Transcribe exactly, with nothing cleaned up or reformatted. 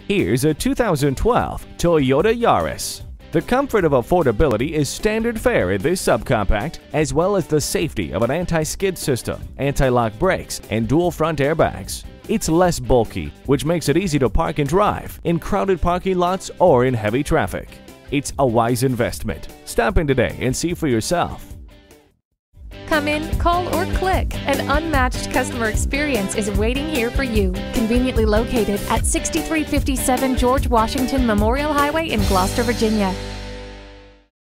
Here's a two thousand twelve Toyota Yaris. The comfort of affordability is standard fare in this subcompact, as well as the safety of an anti-skid system, anti-lock brakes, and dual front airbags. It's less bulky, which makes it easy to park and drive in crowded parking lots or in heavy traffic. It's a wise investment. Stop in today and see for yourself. Come in, call, or click. An unmatched customer experience is waiting here for you. Conveniently located at sixty-three fifty-seven George Washington Memorial Highway in Gloucester, Virginia.